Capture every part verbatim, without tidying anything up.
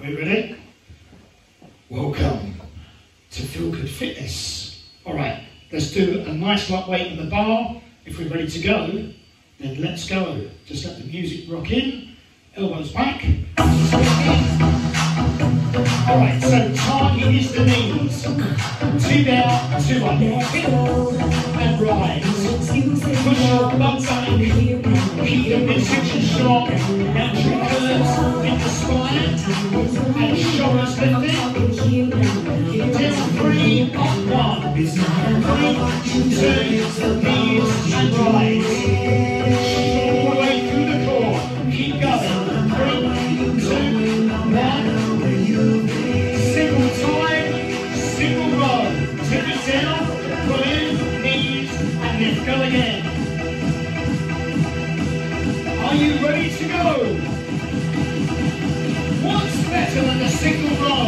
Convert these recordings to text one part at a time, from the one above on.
We ready? Welcome to Feel Good Fitness. All right, let's do a nice light weight on the bar. If we're ready to go, then let's go. Just let the music rock in. Elbows back. All right, so target is the knees. Two down, two up. And rise. Push your butt back. Keep the midsection strong. Natural curves in the spine. And shoulders lifted. Down three, up one. Three, two, knees, and rise. All the way through the core. Keep going. Three, two, one. Single time, single row. Take it down, pull in, knees, and lift. Go again. Are you ready to go? What's better than a single row?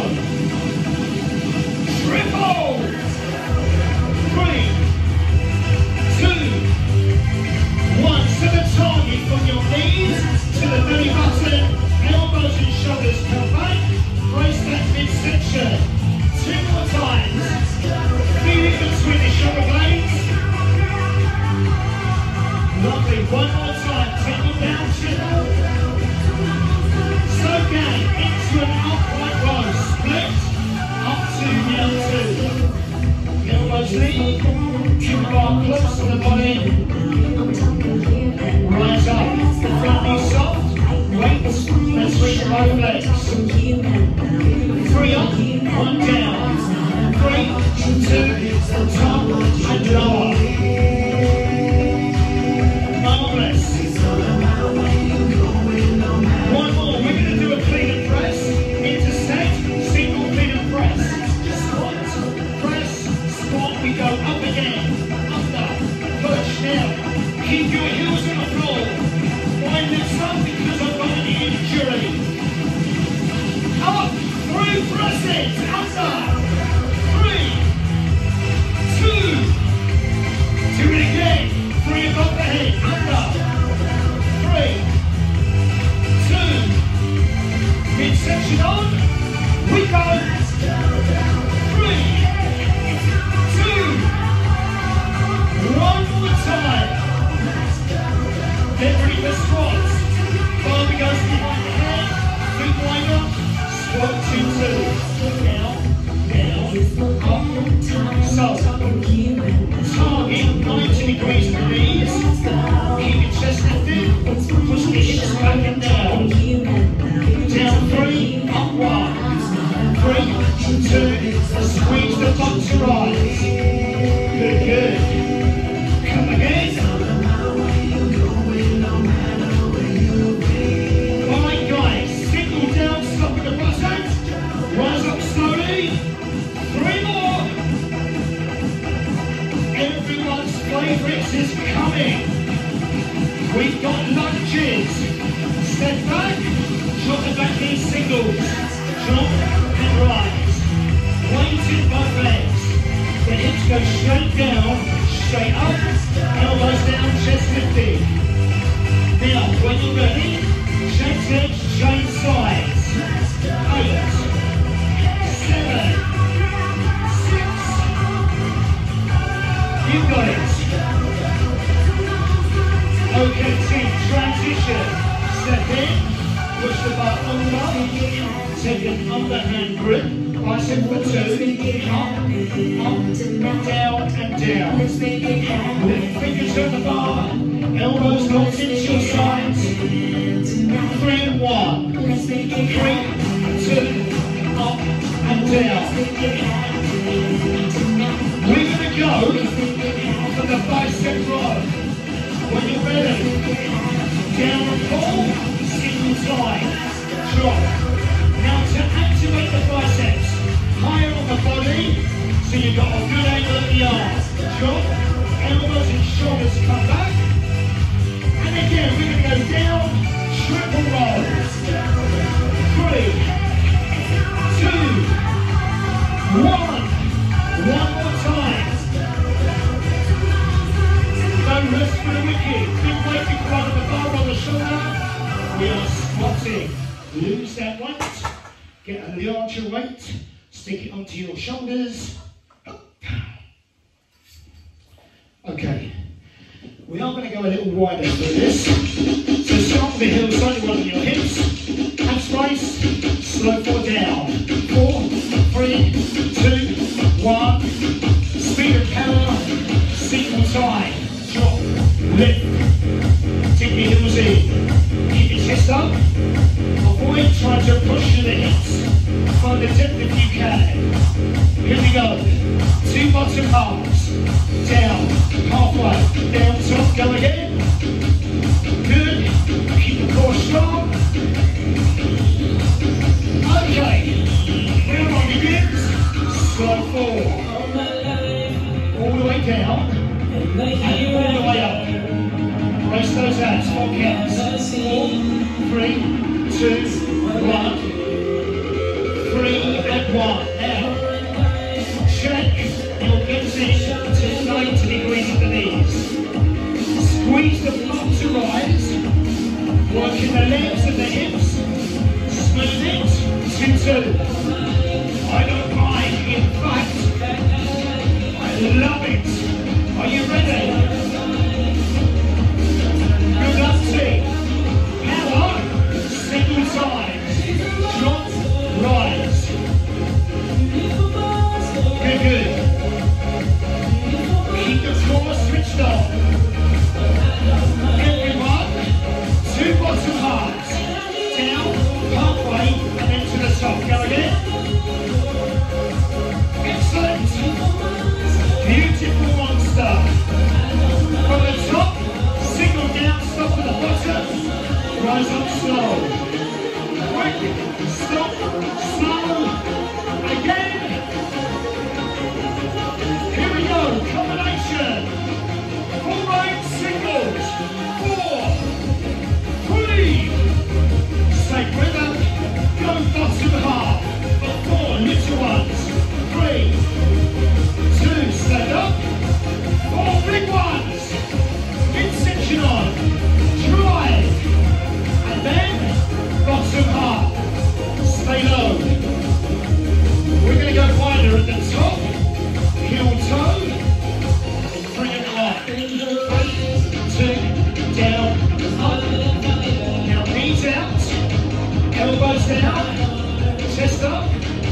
Triple. Three, two, one. So the target from your knees to the belly button, elbows and shoulders come back. Brace that midsection. Two more times. Feel it between the shoulder blades. Lovely. One more time. Take it down, triple. So again, into an upright row. Split. Up two, down two. Elbows lead. Keep the bar close to the body. Rise up. Front knee soft. Wait. Let's switch both legs. Three up, one down. Three, two, top and lower. Marvelous. One more. We're going to do a clean and press. Intersect, single clean and press. Squat, press, squat. We go up again. Under, push down. Keep your heels on the floor. Wind this up because I've got an injury. Up, three presses, under. Three, two, do it again. Three above the head, under. Three, two, midsection on. We go. Three, two, one more time. Get ready for squats. Barbie goes behind the head. Feet wind up. Squat two, two. Down, down, up. So, target ninety degrees for knees. Keep your chest lifted. Push the hips back and down. Down three, up one. Three, two, squeeze the butt to rise. Good, good. Come again. Alright guys, single down, stop at the bottom. Rise up slowly. Three more. Everyone's favourites is coming. We've got lunges. Step back, drop the back knee singles. Drop and rise. Weight in both legs. The hips go straight down, straight up, elbows down, chest lifted. Now, when you're ready, change legs, change sides. Eight, seven, six. You got it. Okay, team, transition. Step in, push the butt under, take an underhand grip, bicep for two, up, up, down and down. Lift fingers on the bar, elbows locked into your sides. Three and one. Three, two, up and down. We're going to go for the bicep row. When you're ready, down and pull, single side, drop. Now to activate the biceps, higher on the body, so you've got a good angle at the arms. Drop, elbows and shoulders come back. And again, we're going to go down, triple roll. Three, two, one. One more time. Don't rest for the wicked. Big weight in front of the bar on the shoulder. We are squatting. Lose that Get a larger weight, stick it onto your shoulders. Okay, we are going to go a little wider through this. So start with the heels slightly wider than your hips. Have space, slow forward down. Four, three, two, one. Speed and power, single time. Drop, lift, take your heels in. Keep your chest up. Avoid trying to push to the hips. Find the depth if you can. Here we go. Two bottom halves. Down, halfway, down, top, go again. Good. Keep the core strong. Okay. Now on your hips. Slow forward. All the way down. And all the way up. Brace those abs. Four counts. Four, three, two, one. Three and one. Now, check your hips in to ninety degrees at the knees. Squeeze the front to rise. Working the legs and the hips. Smooth it. Two, two. I don't mind. In fact, I love it. Are you ready? Good luck, team. Power. Single time. Drop. Rise. Good, good. Keep the core switched on. Everyone, two bottom halves. Down, halfway, and then to the top. Go again. Excellent. Beautiful monster. From the top, single down, stop at the bottom. Rise up slow. Quick, stop, slow, again. Here we go, combination. Full range singles. Four, three. Stay with them. Go bottom half. For four little ones. Three, two, stand up. Four big ones. Midsection on. Drive. And then bottom half. Stay low. We're going to go wider at the top. Heel toe. Bring it up. Three, two, down, up. Now knees out. Elbows down. Chest up.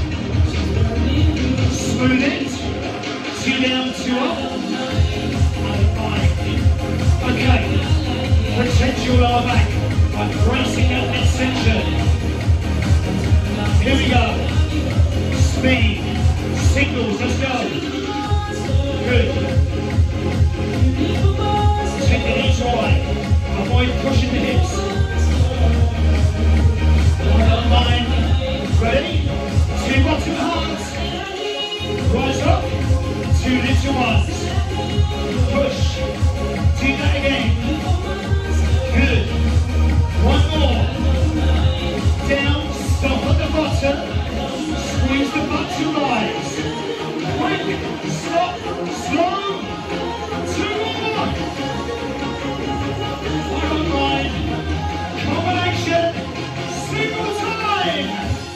Smooth it. Two down, two up. And five. Okay. Protect your lower back by bracing that midsection. Here we go. Speed. Singles, let's go. Good. Take the knees away. Avoid pushing the hips. One on line. Ready? Two bottom halves. Rise up. Two little ones. Push. Do that again. Good. One more. Down. Stop at the bottom. Squeeze the butt to rise. Quick. Stop. Slow. Two more. One on line. Combination. Single time.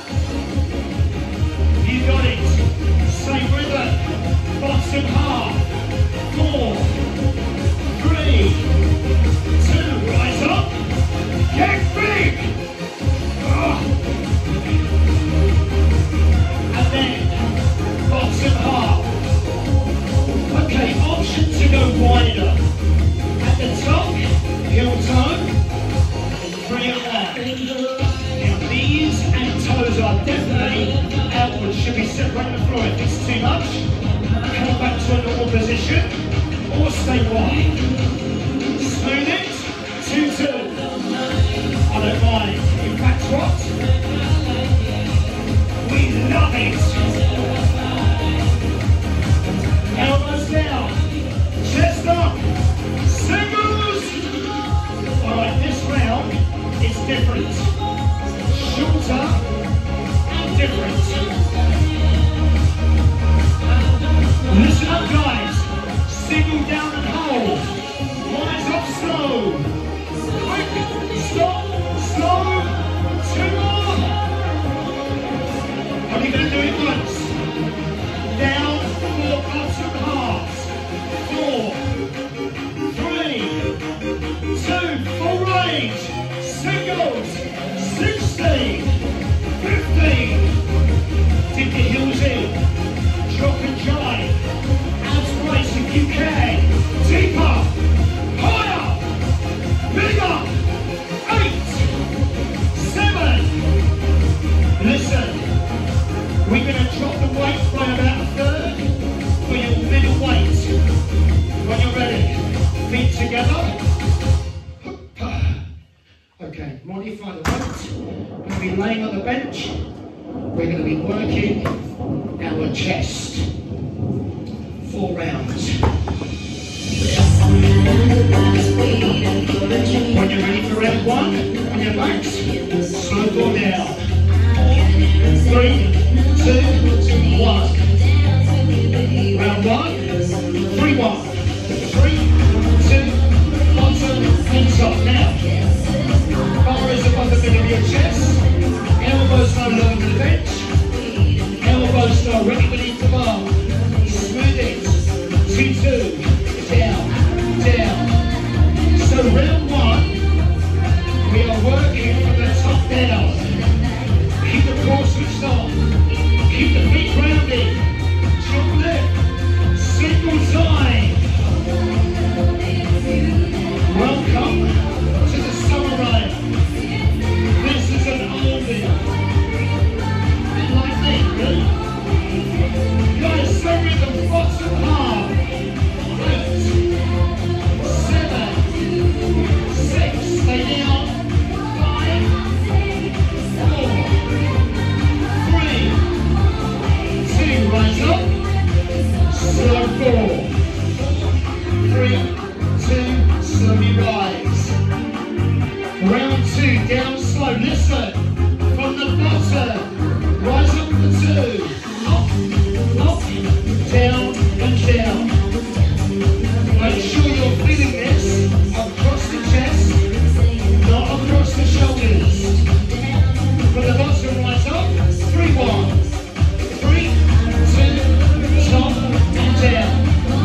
You got it. Same rhythm. Bottom half. Four. Three. Two. Rise up. Get big. Oh. And then bottom half. Okay, option to go wider. At the top, heel toe. Three and one. Now knees and toes are definitely outward. Should be separating the floor. If it's too much, come back to a normal position or stay wide. Smooth it. Two, two. I don't mind. In fact, what? We love it. Elbows down. Chest up. Singles. Alright, this round is different. Shorter and different. Listen up, guys. Single down and hold. Rise up slow. Quick. Stop. Slow. Two more. We're going to do it once. Down, four bottom halves. Four, three, two, full range. Singles, sixteen, fifteen. Dip your heels in. Drop and drive. Out race if you can. Deeper. Higher. Bigger. Eight. Seven. Listen. We're going to drop the weight by about a third for your middle weight. When you're ready, feet together. Okay, modify the weight. We're going to be laying on the bench. We're going to be working our chest. Four rounds. When you're ready for round one, on your backs, slow fall down. Three, two, one. Round one, three, one. Three, two, bottom, and top. Now, bar is above the middle of your chest. Elbows no longer to the bench. Elbows directly beneath the bar. Smooth it. Two, two. Down, down. So round one, we are working from the top down. Keep the core switched on. Keep the feet grounded. Jump left. Single time. Welcome to the summer ride. This is an oldie. And like me, good? Guys, start with the bottom half. Eight, seven, six, stay down. Five, four, three, two, rise up. Slow four. Three, two, slowly rise. Round two, down slow. Listen, from the bottom, rise up for two. Up, up, down, and down. Make sure you're feeling this across the chest, not across the shoulders. From the bottom, rise up. Three, one. Three, two, top, and down.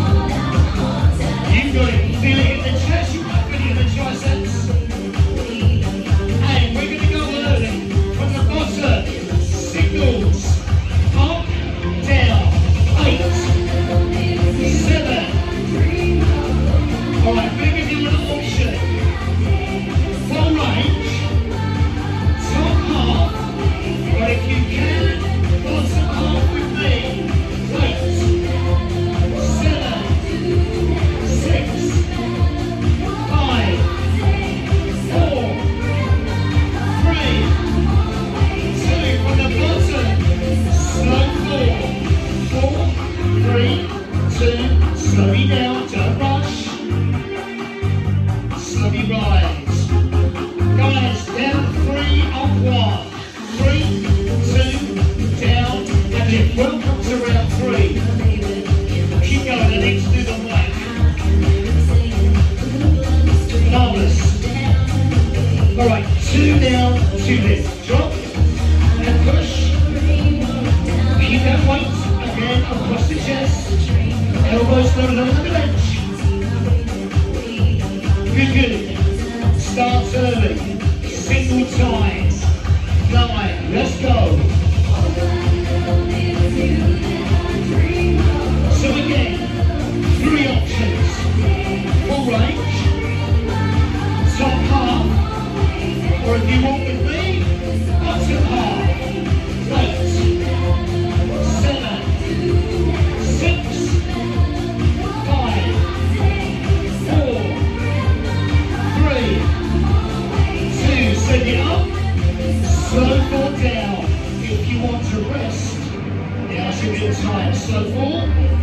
You got it. Feel it in the chest, you might feel it in the triceps. And we're going to go early. From the bottom, signals. Up, down. Eight. Seven. Alright, we're going to give you an option. Full range. Top half. But if you can, bottom half with me. Eight. Seven. Six. Five. Four. Three. Two. From the bottom. Slow four. Four. Three. Two. Slowly down. Don't rush. Slowly rise. Guys, down three, up one. Three, two, down, and lift. Welcome to round three. Keep going, and let's do the whack. Marvellous. Alright, two down, two lift. Drop, and push. Keep that weight, again, across the chest. Elbows no longer on the bench. Good, good. Start early. Single time. Nine. Let's go. So again, three options. Full range. Top half. Or if you want with me, bottom half. Eight. Seven. Six. Five. Four. Three. Two. Send it up. Slow four down. If you want to rest, now's a good time. Slow four.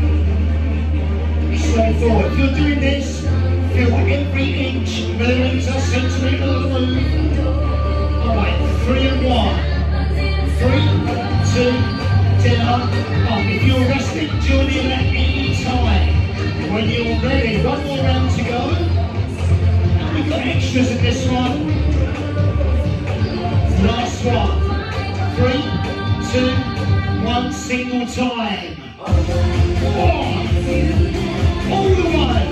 Slow four. If you're doing this, feel every inch, millimeter, centimeter of the move. Alright, three and one. Three, two, down, up. If you're resting, join in at any time. When you're ready, one more round to go. And we've got extras in this one. Last one. Three, two, One single time. One. All the way.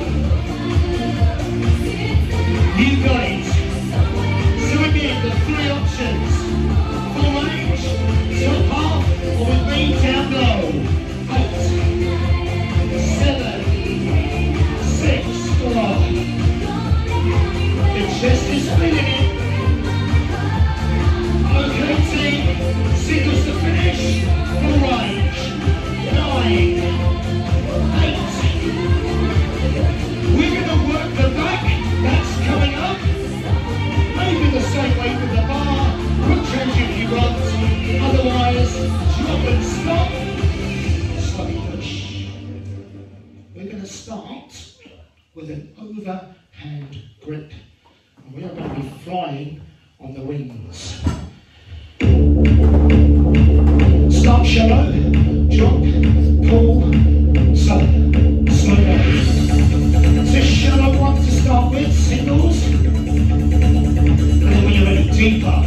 You got it. So again, the three options. Full range, top half, or with me down low. Eight, seven, six, five. The chest is spinning it. Okay, team. Singles to finish. Full range. Nine. Eight. We're going to work the back. That's coming up. Maybe the same way with the bar. Quick change if you want. Otherwise, drop and stop. Slowly push. We're going to start with an overhand grip. And we are going to be flying on the wings. Start shallow, drop, pull, so, slow down. So shallow one to start with, singles, and then when you're ready, deeper.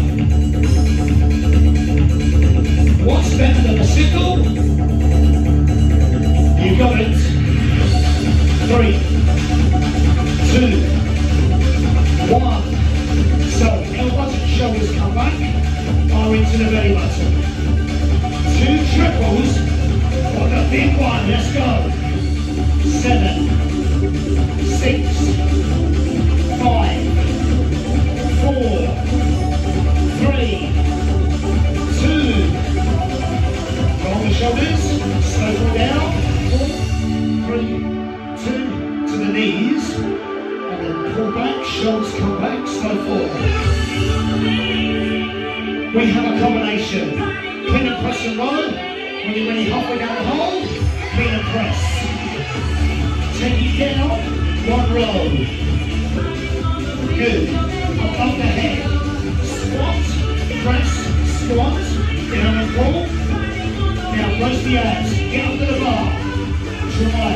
What's better than a single? You got it. Three, two, one. So elbows and shoulders come back, are into the belly button. Two triples for the big one, let's go. Seven, six, five, four, three, two. Roll the shoulders, slow them down. Four, three, two, to the knees. And then pull back, shoulders come back, slow forward. We have a combination. Clean and press and roll. When you're ready halfway down the hole, clean and press. Take it down, one roll. Good. Above the head. Squat, press, squat. Down and pull. Now close the abs. Get up to the bar. Try.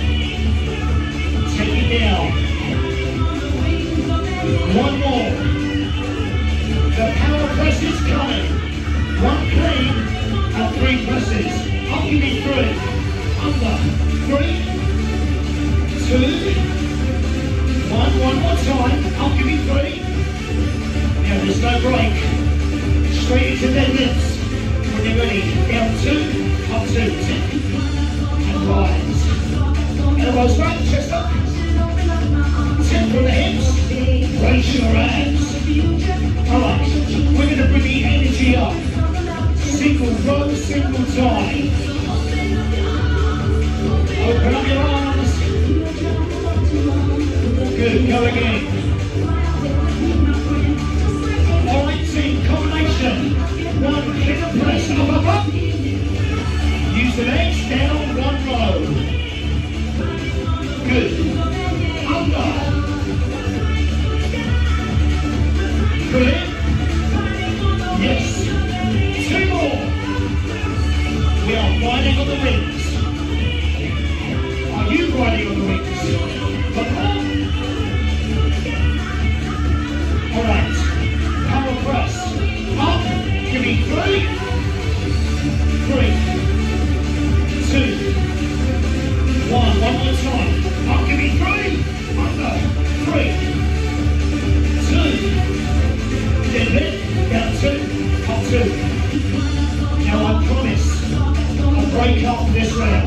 Take it down. One more. The power press is coming. One clean and three presses. I'll give you three. Under. Three. Two. One. One more time. I'll give you three. Now there's no break. Straight into deadlifts. When you're ready. Down two. Up two. Tip. And rise. Elbows back. Chest up. Tip from the hips. Raise your abs. Alright. We're going to bring the energy up. Single row, single time. Open up your arms. Good, go again. Alright team, combination. One, hit and press, up, up, up. Use the legs, down, one row. Good. Under. Brilliant. Yes. Two more. We are riding on the wings. Are you riding on the wings? But up. Alright. Power press. Up. Give me three. Three. Two. One. One more time. Up. Give me three. Under. Three. Two. Then lift. Down two. Up two. Now I promise I'll break up this round.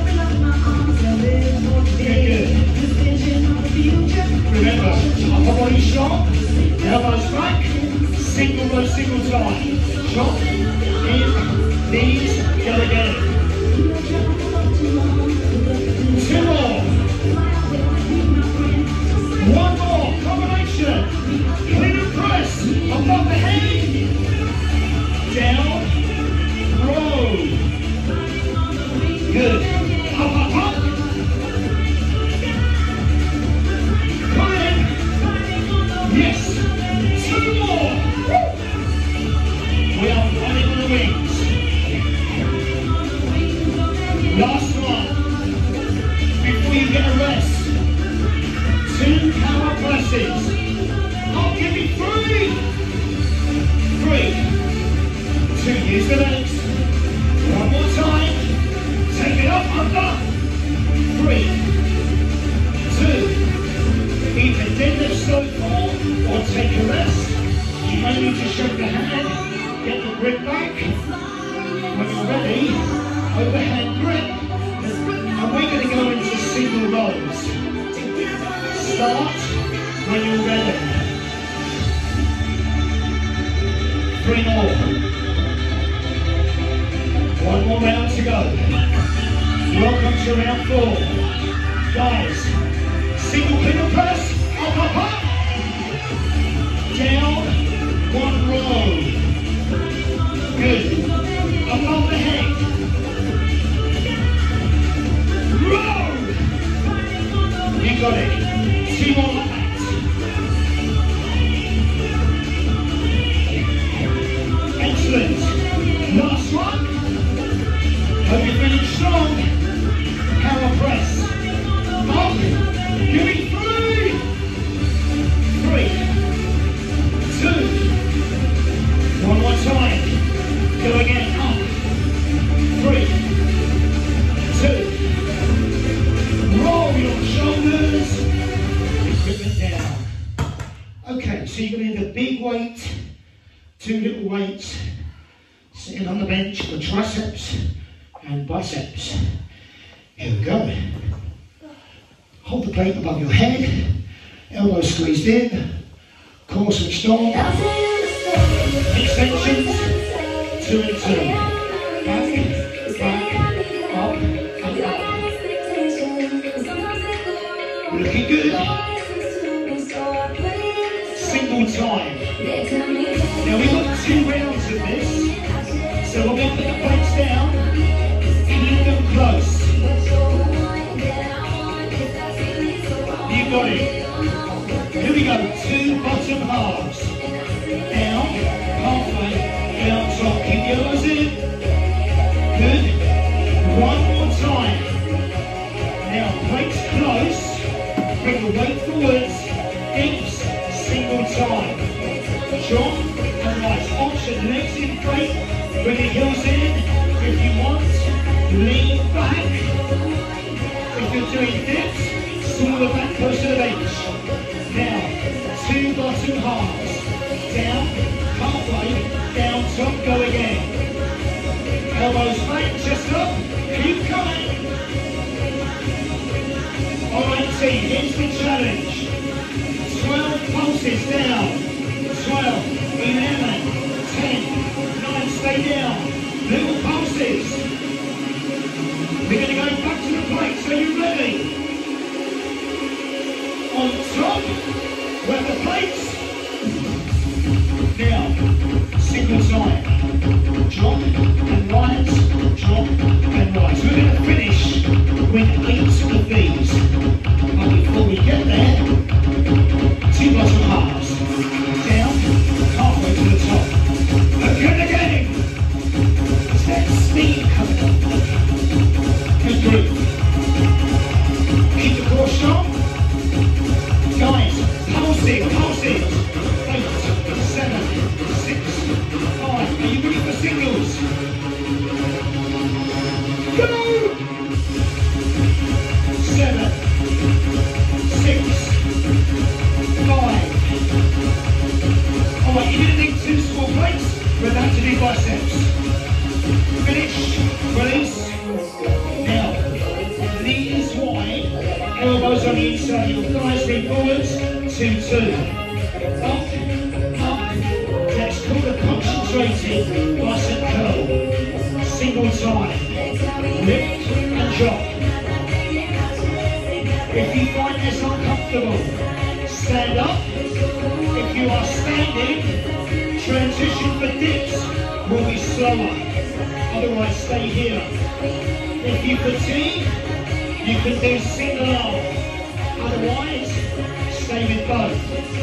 Good, good. Remember, upper body strong, elbows back, single row, single time. Drop, in, knees, go again. Two more. One more, combination. Clean and press, above the head. Down, row. Good. Up, up, up. Come in. Yes. Two more. We are running on the wings. Last one. Before you get a rest. Two power presses. I'll give you three. Three. Two, use the legs. One more overhand grip, and we're going to go into single rows. Start when you're ready. Three more. One more round to go. Welcome to round four. Guys, single pivot press, up, up, up. Down, one row. Good. Above the head. Row. You got it. Two more like that. Excellent. Last one. Hope you're feeling strong. Power press. Up. Give me three. Three. Two. One more time. Go again. Up. Three. Two. Roll your shoulders. Equipment down. Okay, so you're going to need a big weight, two little weights, sitting on the bench for triceps and biceps. Here we go. Hold the plate above your head, elbows squeezed in, core switched on. Extensions, two and two. Back, back, up, and up. Looking good. Single time. Now we've got two rounds of this, so we're going to put the plates down, keep them close. You got it. Here we go, two bottom halves. Down, halfway, down top. Keep the elbows in. Good. One more time. Now plates close, bring the weight forwards, dips, single time. Drop and right. Option legs in plate, bring the heels in. If you want, lean back. If you're doing dips, swing the back close to the bench. Now, two bottom halves. Down, halfway, down top, go again. Elbows back, chest up, keep coming. Alright team, here's the challenge. twelve pulses down. twelve, eleven, ten, nine, stay down. Little pulses. We're going to go back to the plate, so you ready? On top, grab the plates. Now, single time. Drop and rise, drop and rise. We're going to finish with eight of these. But before we get there, two bottom halves. Down, halfway to the top. Again, again. Is that speed coming up? Good group. Keep the core strong. Guys, pulse it, pulse it. Eight, seven, six, five. Are you ready for singles? Go! Seven, six, five. Alright, you're going to need two small plates. We're about to do biceps. Finish, release. Now, knees wide, elbows on the inside, your thighs lean forwards, two, two. Up, up, let's call it concentrating bicep curl. Single time, lift and drop. If you find this uncomfortable, stand up. If you are standing, transition for dips will be slower. Otherwise, stay here. If you fatigue, you can do single arm. Otherwise, stay with both.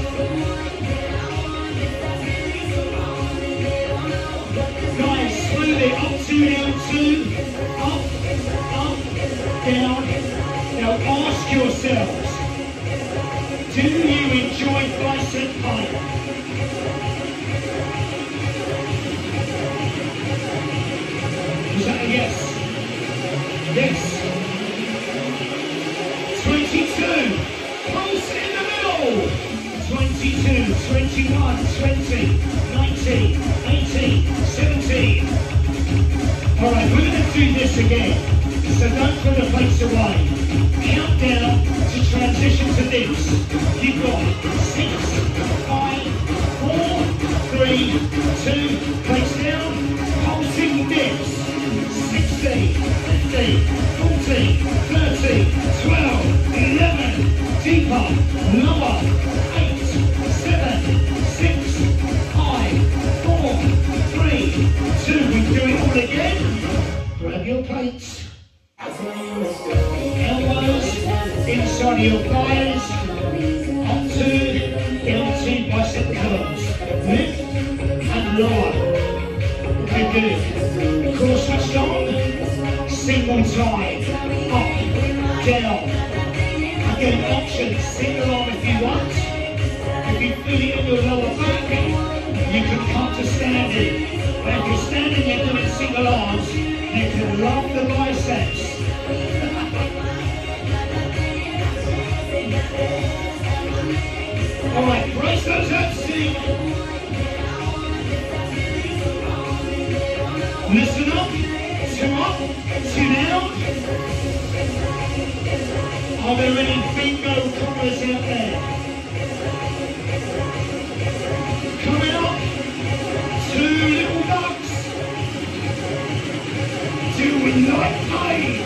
Guys, smoothly up, two, down, two, up, up, down. Now ask yourselves, do you enjoy bicep pain? Was that a yes? Yes. twenty-two. Pulse in the middle. twenty-two, twenty-one, twenty, nineteen, eighteen, seventeen. All right, we're going to do do this again. So don't put the plates away. Count down to transition to this. You've got six, five, four, three, two, plates down, pulsing dips. sixteen, fifteen, fourteen, thirteen, twelve, eleven, deeper, lower, eight, seven, six, five, four, three, two. We do it all again. Grab your plates. Elbows inside of your thighs, onto into bicep curls. Lift and lower. Okay, good. Core switched on. Single time. Up, down. Again, option. Single arm if you want. If you feel it in your lower back, you can come to standing. But if you're standing, you're doing single arms. You can lock the biceps. Alright, brace those ups, see? Listen up, two up, two down. Are there any bingo callers out there? Coming up, two little ducks. Do we like play?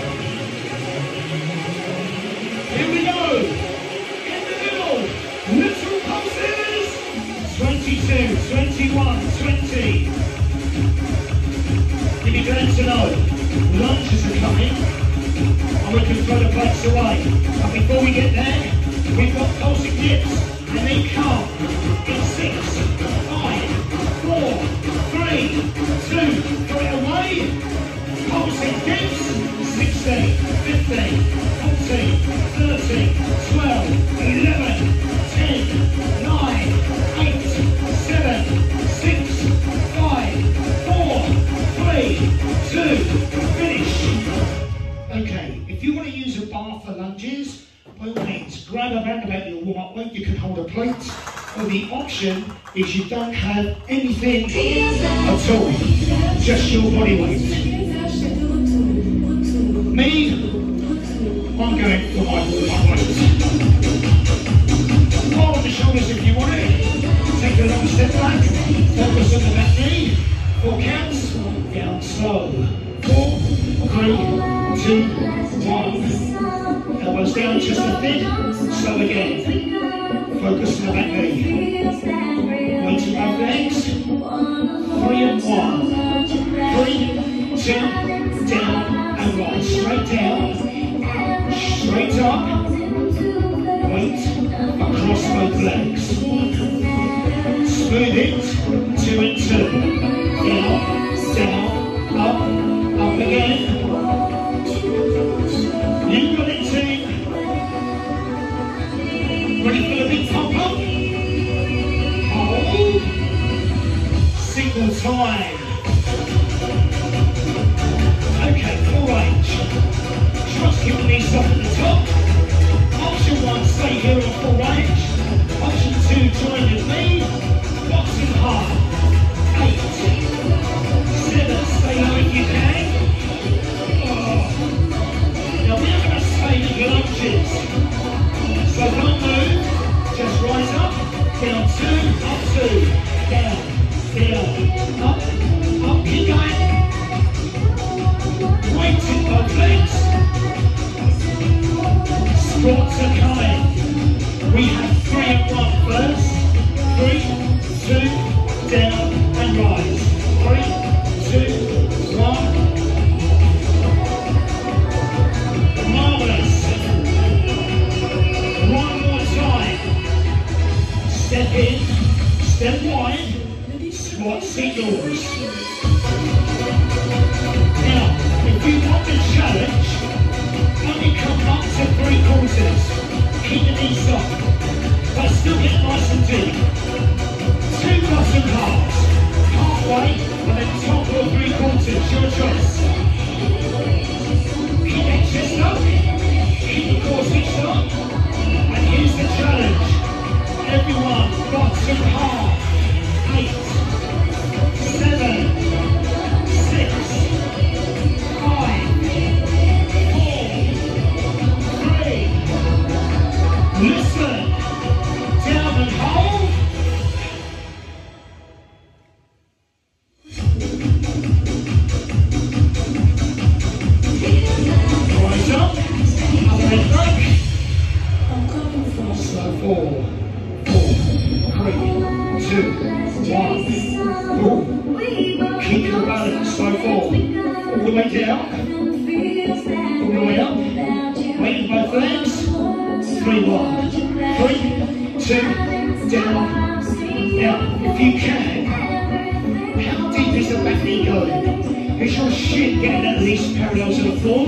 Here we go. In the middle. Little pulses. twenty-two, twenty-one, twenty. You'll be glad to know lunges are coming and we can throw the plates away. But before we get there, we've got pulsing dips and they come in six, five, four, three, two, throw it away. Pulsing dips, sixteen, fifteen, fourteen, thirteen, twelve, eleven, ten, nine, eight, seven, six, five, four, three, two, finish. Okay, if you want to use a bar for lunges, by all means, grab a band about your warm-up weight, you can hold a plate, or the option is you don't have anything at all, just your body weight. Me, I'm going for my warm-up weight. Roll on the shoulders if you want it. Take a long step back, focus on the back knee. Four counts, down slow. Four, three, two, one. Elbows down just a bit, slow again. Focus on the back knee. Weight to both legs. Three and one. Three, two, down. And right, straight down, straight up, weight across both legs. Smooth it, two and two. Down, down, up, up again. You've got it, team. Ready for the big pump up? Hold. Single time. Okay, full range. Trust your knees up at the top. Option one, stay here on full range. Option two, join with me. Boxing hard. Eight, seven, stay low if you can. All the way down. All the way up. Weight with both legs. Three, one. Three, two, down. Now, if you can, how deep is the back knee going? Is your shin getting at least parallel to the floor?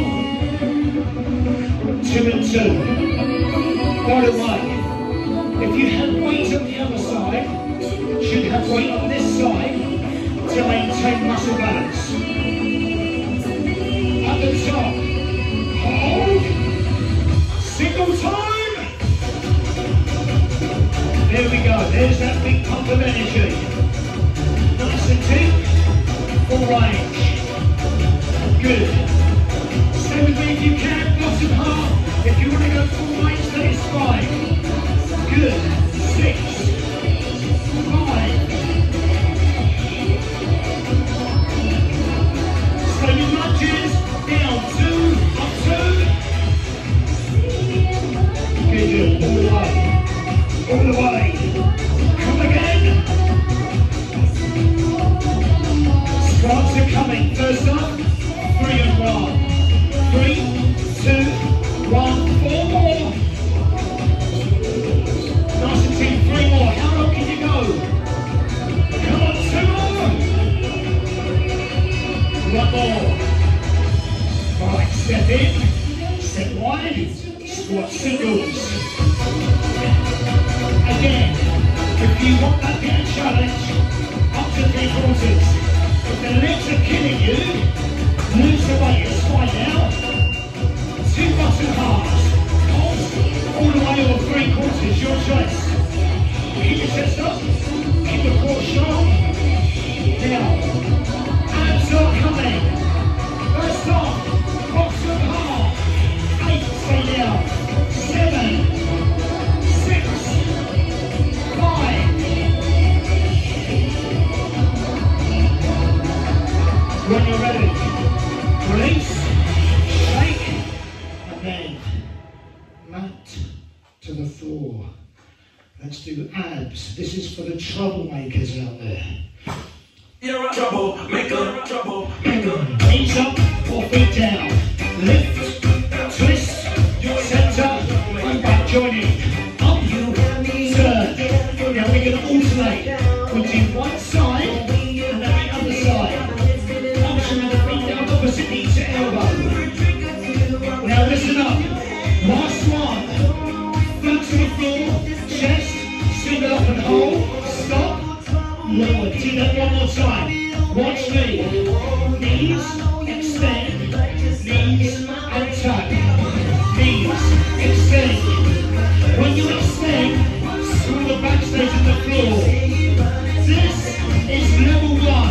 Two and two. By the way, if you have weight on the other side, you should have weight on this side to maintain muscle balance. At the top, hold, single time. There we go, there's that big pump of energy. Nice and deep, full range. Good. Stay with me if you can, bottom half. If you want to go full range, that is fine. Good. Six. Five. So your lunges, down two, up two. Good, good. All the way. All the way. Come again. Squats are coming. First up. Three and one. Three, two, one, four more. Nice and deep, three more. How long can you go? Come on, two more. One more. Right, step in, step wide, squat singles. Again, if you want that bit of challenge, up to three quarters. If the legs are killing you, lose the weight, it's fine now. Two bottom halves. Hold all the way or three quarters, your choice. Keep your chest up, keep the core strong. Now, abs are coming. First off, bottom half. Eight, stay down. Seven, six, five. When you're ready, release, shake, and then mat to the floor. Let's do abs. This is for the troublemakers out there. You're a troublemaker, troublemaker. Knees up, or feet down. Lift, twist, center, and back joining. Up, turn. Now we're going to alternate. We'll do one side and then the other side. Function of the feet down opposite knee to elbow. Now listen up. Last one. Foot to the floor, chest, single up and hold. Stop. Lower. Do that one more time. Watch me. Knees, extend. Knees and tuck. Knees, extend. When you extend, screw the back stays to the floor. This is level one.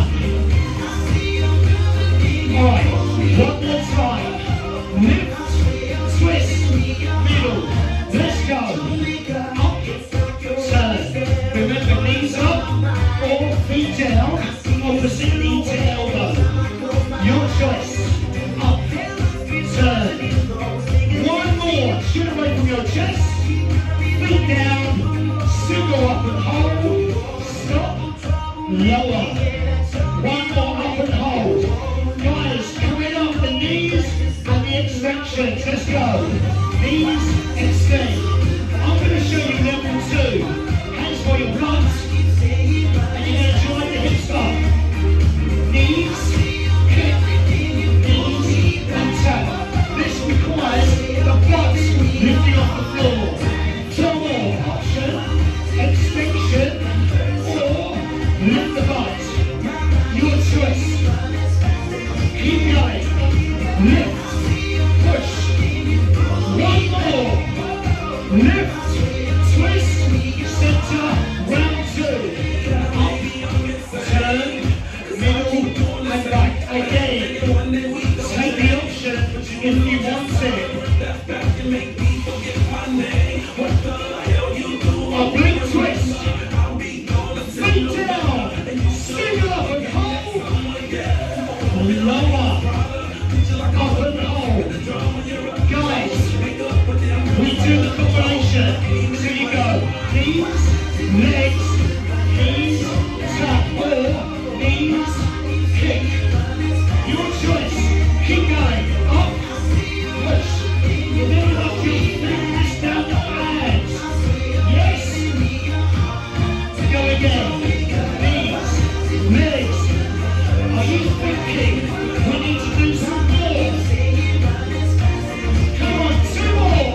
Alright, one more time. Lift, twist, middle. Let's go. Up, turn. Remember, knees up or feet down, opposite knee to elbow. Your choice. Up, turn. One more. Shoot away from your chest. Feet down. Single up and hold. Stop. Lower. One more up and hold. Guys, coming up the knees and the extensions. Let's go. Knees, extend. I'm going to show you level two. Hands for your blunt. And you're going to join the hips up. Knees, kick, knees, and tap. This requires the butt lifting off the floor. Two more. Option, extension, or lift the butt. Your choice. Keep going. Lift. Push. One more. Lift. Twist. Center. Round two. Up. Turn. Middle. And back. Again. Take the option if you want it. Oblique twist. Feet down. Single up and hold. Lower. Up and hold. Guys, we do the combination. So you go knees, legs, knees, tap, or knees, kick. Your choice. Keep going. Up. Push. Then up your fingers down your hands. Yes. Go again. Knees. Legs. Are you thinking we need to do some more? Come on, two more.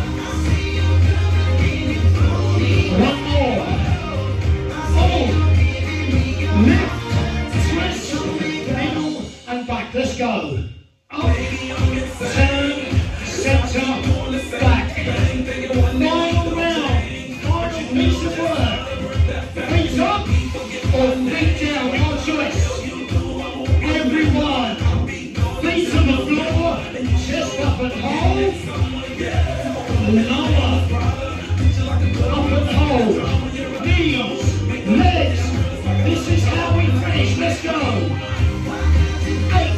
One more. Oh. Lift. Twist. Middle and back. Let's go. Up. Turn. Center. Back. Final round. Final piece of work. Feet up or feet down. Your choice. Everyone. Feet on the floor. Chest up and hold. Lower. Up and hold. Knees. Legs. This is how we finish. Let's go. Eight.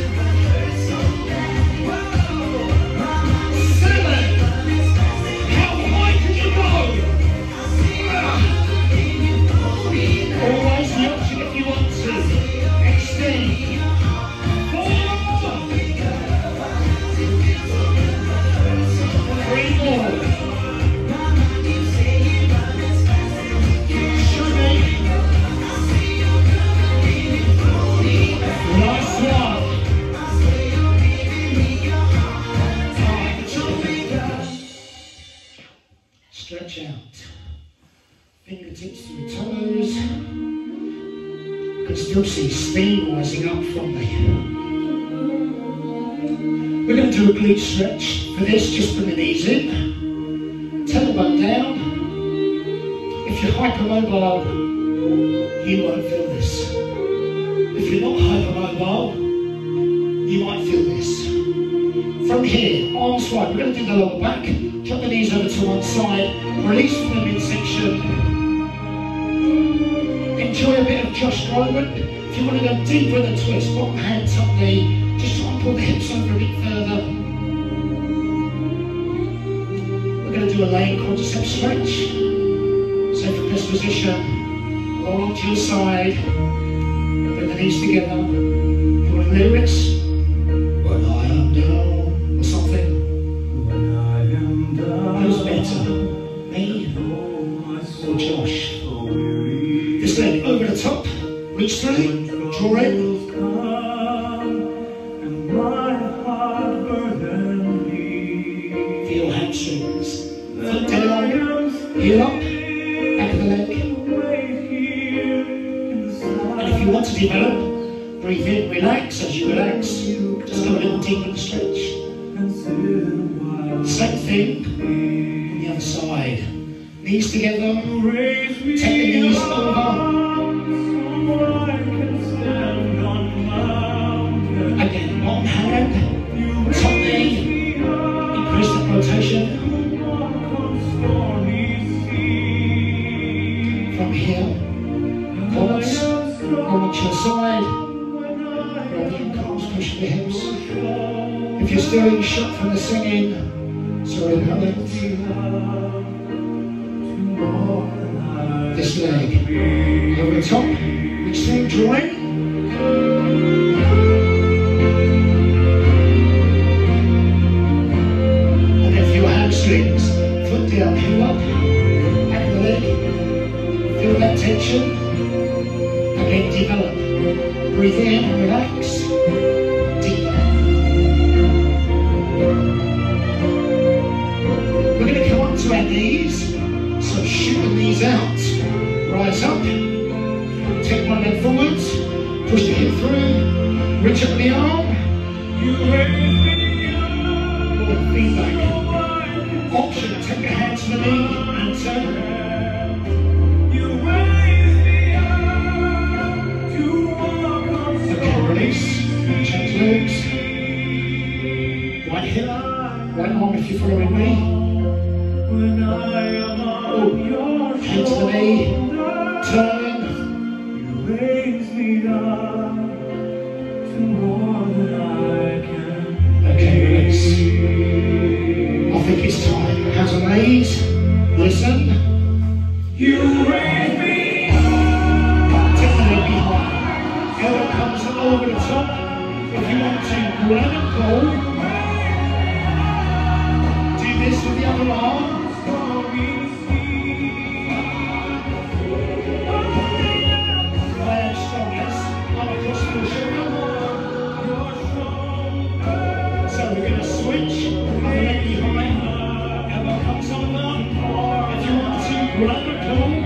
Seven. How high can you go? Always the option if you want to. Extend. Four. Three more. Should be. Last one. Stretch out. Fingertips to the toes. You can still see steam rising up from me. We're going to do a glute stretch. For this, just bring the knees in. Tailbone down. If you're hypermobile, you won't feel this. If you're not hypermobile, you might feel this. From here, arms wide. We're going to do the lower back. Drop the knees over to one side. Release from the midsection. Enjoy a bit of Josh Groban. If you want to go deeper in the twist, bottom hand, top knee, just try and pull the hips over a bit further. We're going to do a laying quadricep stretch. So from this position, roll onto your side, bring the knees together. You want lyrics? When I am down, or something. When I am down. Who's better? Me or Josh? This leg over the top, reach through, draw in. Feel hamstrings. Foot down, heel up, back of the leg. And if you want to develop, breathe in, relax as you relax. Just go a little deeper in the stretch. Same thing on the other side. Knees together, take the knees over. Again, bottom hand, top knee, increase the rotation. From here, quads, roll to your side, roll the ankles, push the hips. If you're steering shot from the singing, sorry, the length. This leg over the top, reach through, draw in. And then feel hamstrings, foot down, heel up, back of the leg. Feel that tension. Again, develop. Breathe in and relax. Deeper. We're going to come up to our knees. So shoot the knees out. Rise up, take one leg forwards, push the hip through, reach up the arm, pull the feet back. Option, take your hand to the knee and turn. Okay, release, change legs. Right hip, right arm if you're following me. Oh, hand to the knee, turn. You raise me up to more than I can. Okay, release. I think it's time. Hands on knees, listen. You raise me up. Take the leg behind. Elbow comes over the top. If you want to, grab it cold. Do this with the other arm. Bad strongest. Arm across your shoulder. So we're going to switch. I'm going to make you high. Elbow comes over. If you want to grab it cold.